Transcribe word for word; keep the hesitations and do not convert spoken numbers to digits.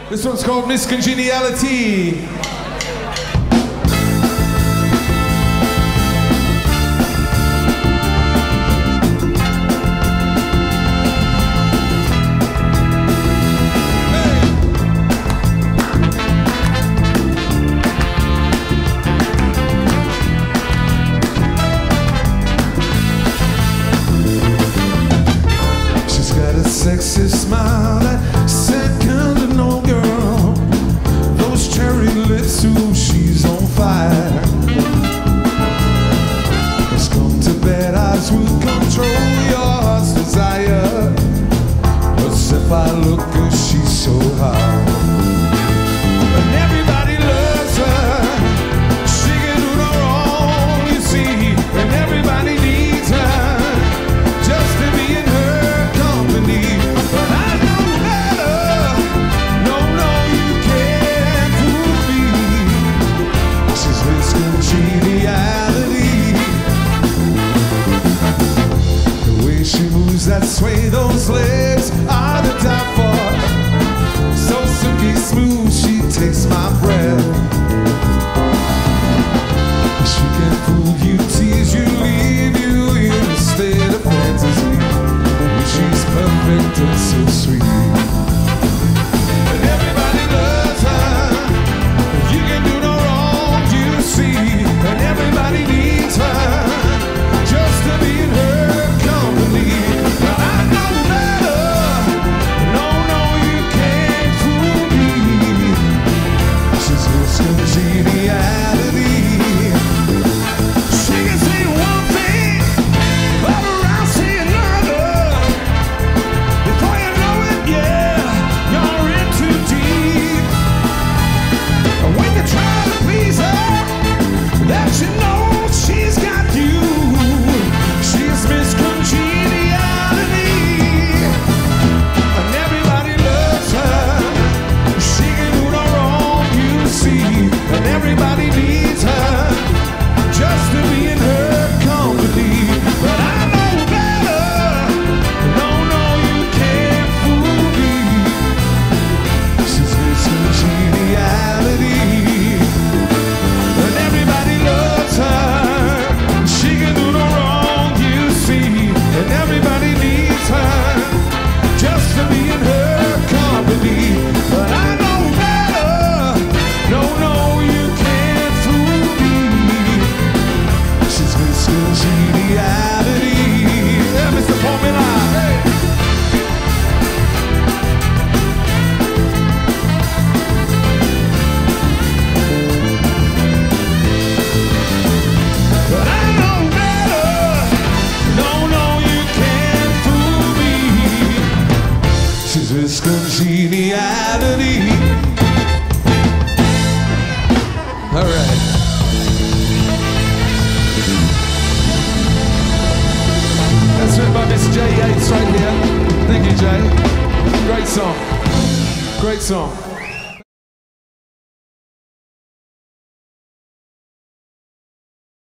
This one's called Miss Congeniality. Sexy smile, that second to no girl. Those cherry lips, ooh, she's on fire. Let's come to bed, eyes will control your heart's desire. But if I look good, she's so hot. And everybody loves her. She can do no wrong, you see. And everybody needs her just to be in her company. That sway, those legs are the top for. So silky smooth, she takes my breath. She can fool you, tease you, leave you in a state of fantasy. She's perfect and so sweet. And everybody loves her. You can do no wrong, you see. And everybody needs her just to be in her company. Miss Congeniality. All right. That's written by Miss Jay Yates right here. Thank you, Jay. Great song. Great song.